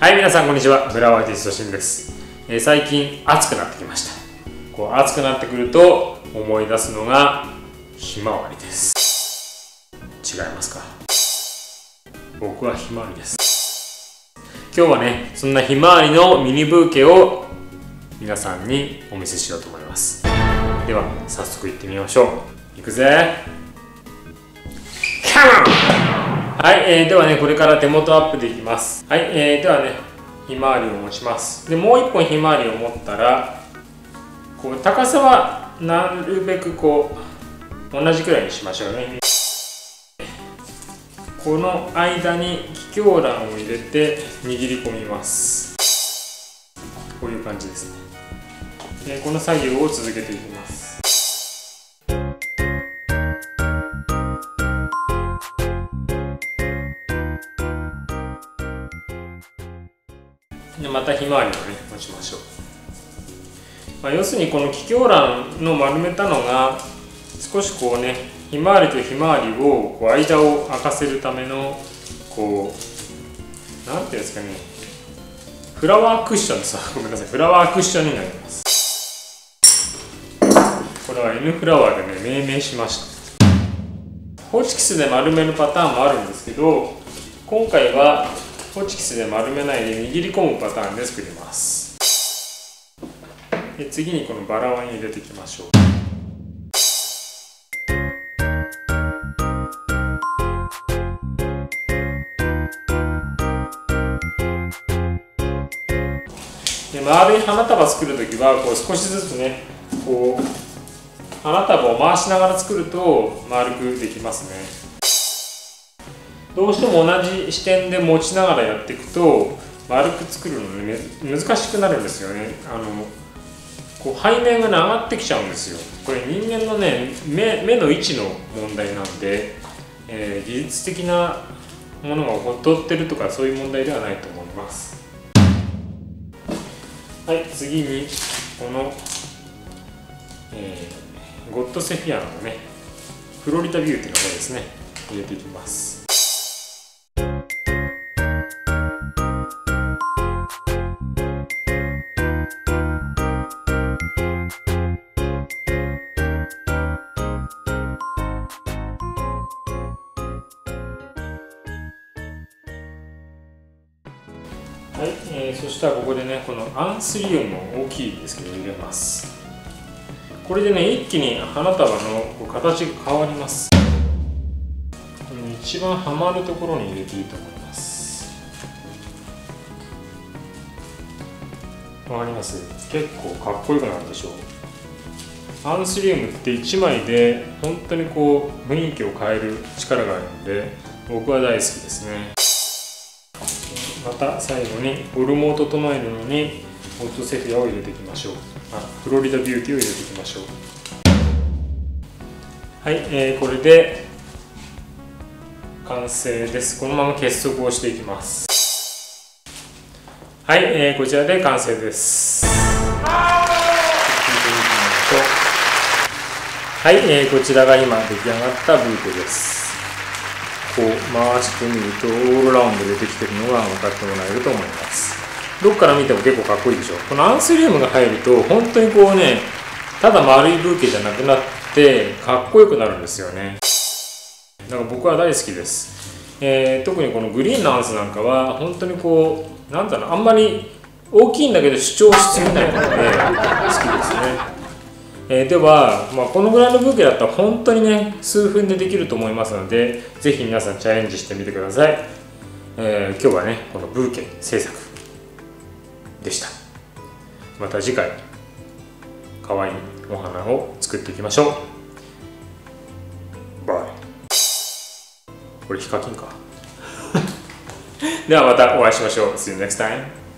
はい、皆さんこんにちは。フラワーアーティストしんです。最近暑くなってきました。暑くなってくると思い出すのがひまわりです。違いますか？僕はひまわりです。今日はね、そんなひまわりのミニブーケを皆さんにお見せしようと思います。では早速行ってみましょう。いくぜ。カモン！はい、ではね、これから手元アップでいきます。はい、ではね、ひまわりを持ちます。で、もう一本ひまわりを持ったら、高さはなるべく同じくらいにしましょうね。この間に気胸卵を入れて握り込みます。こういう感じですね。この作業を続けていきます。でまたひまわりをね持ちましょう。要するにこの気胸卵の丸めたのが少しひまわりとひまわりを間を空かせるためのなんていうんですかね、フラワークッションです。ごめんなさい、フラワークッションになります。これは N フラワーでね命名しました。ホチキスで丸めるパターンもあるんですけど、今回はホチキスで丸めないで握り込むパターンで作ります。で次にこのバラワン入れていきましょう。で丸い花束作るときは少しずつね花束を回しながら作ると丸くできますね。どうしても同じ視点で持ちながらやっていくと丸く作るのね難しくなるんですよね。背面が、ね、上がってきちゃうんですよ。これ人間のね目の位置の問題なんで、技術的なものが劣ってるとかそういう問題ではないと思います。はい、次にこの、ゴッドセフィアのねフロリダビューティーの方ですね入れていきます。はい、そしたらここでねこのアンスリウムを大きいですけど入れます。これでね一気に花束の形が変わります。この一番はまるところに入れていいと思います。わかります？結構かっこよくなるでしょう。アンスリウムって1枚で本当に雰囲気を変える力があるので僕は大好きですね。また最後にフォルムを整えるのにゴッドセフィアを入れていきましょう。フロリダビューティーを入れていきましょう。はい、これで完成です。このまま結束をしていきます。はい、こちらで完成です。はい、こちらが今出来上がったブーケです。回してみるとオールラウンドでできているのが分かってもらえると思います。どこから見ても結構かっこいいでしょ。このアンスリウムが入ると本当にただ丸いブーケじゃなくなってかっこよくなるんですよね。だから僕は大好きです。特にこのグリーンのアンスなんかは本当になんだろう、あんまり大きいんだけど主張しすぎないので好きですね。では、このぐらいのブーケだったら本当にね数分でできると思いますのでぜひ皆さんチャレンジしてみてください。今日はねこのブーケ制作でした。また次回かわいいお花を作っていきましょう。バイ。これヒカキンかではまたお会いしましょう。See you next time.